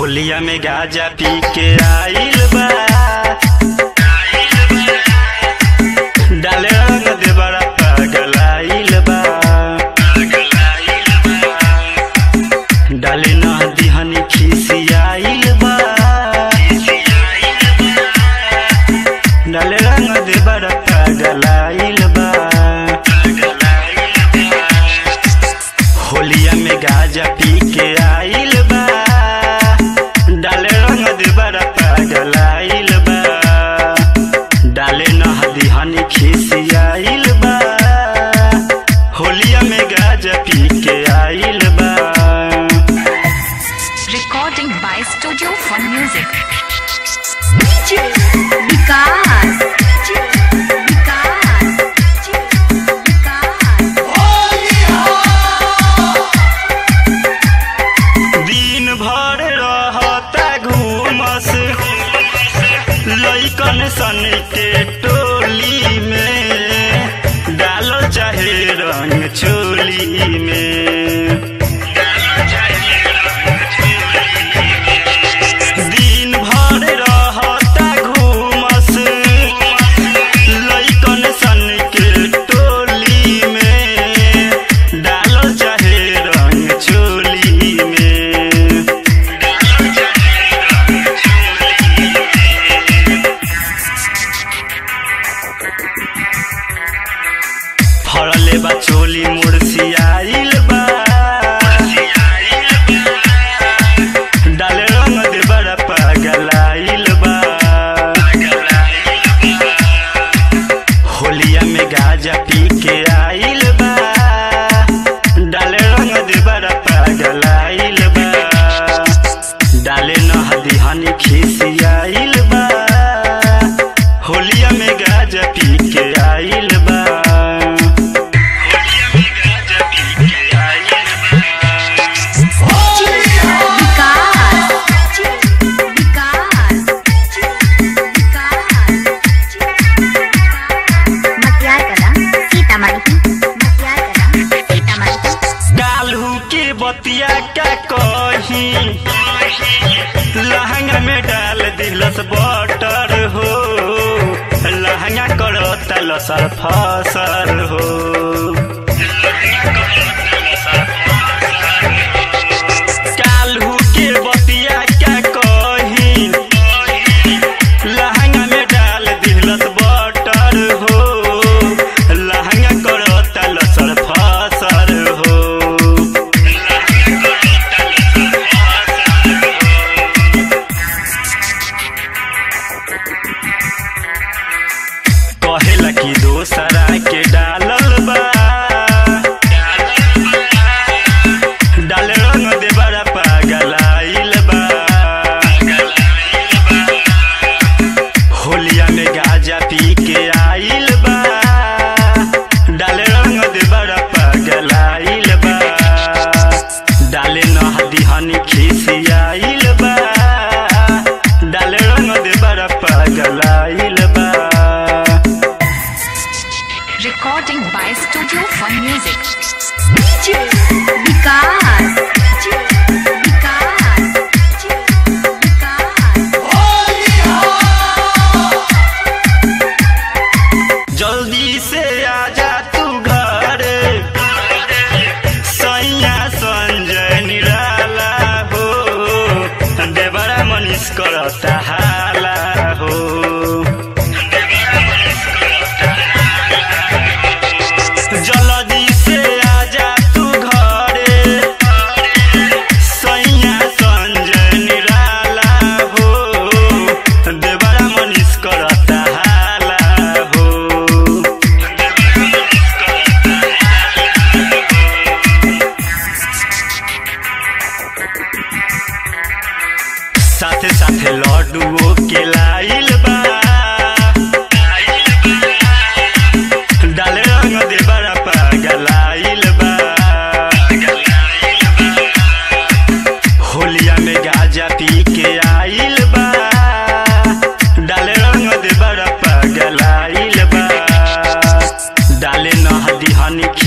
होलिया में गाजा पी के आइल बा, डाले रंग दे बड़ा पागल आइल बा, डाले ना दिहनी खीसी आइल बा, डाले रंग दे बड़ा पागल आइल बा। होलिया में गाजा पी के आइल बा, डाले रंग दे बड़ा पागल आइल बा, डाले नहदी हनी खीसी आइल बा, होलिया में गाजा पी के आइल बा। Recording by Studio Fun Music. DJ Vikas. दिन भर रहता घूमस लइकन सन के टोली में, डालो चाहे रंग चोली में, दिन भर रहता घूमस लइकन सन के टोली में, डालो चाहे रंग चोली में। फड़ले बा चोली मुर्सी आइल बा, डाले रंग दे बड़ा पागल आइल बा, होलिया में गाजा पी के आइल बा, डाले रंग दे बड़ा पागल आइल बा, डाले नहदी हनी खीसी आइल बा, होलिया में गाजा पी के आइल बा। बतिया का कही लहंगा में डाल दिलस बटर हो, लहंगा करो तलसर फसर हो, काल्हू के बतिया का कही लहंगा में डाल दिलस बटर हो, लहंगा करो तलसर फसर हो। कहेला कि दोसरा के डालल बा, डाले रंग दे बड़ा पागल आइल बा, होलिया में गाजा पी के आइल बा, डाले रंग दे बड़ा पागल आइल बा, डाले नहदी हनी खीसी आइल बा, डाले रंग दे बड़ा पागल आइल बा। Recording by Studio Fun Music. DJ Vikas. जल्दी से आजा तू घर, सैया संजय निराला हो, देवरा मनीष करता हाला हो, जल्दी से आजा तू घरे, सैया संजय निराला हो, देवरा मनीष करता हाला हो। साथे साथे लड्डुओ के लाइल बा, डाले रंग दे बड़ा पागल आइल बा, होलिया में गाजा पी के आइल बा, डाले रंग दे बड़ा पागल आइल बा, डाले नहदी हनी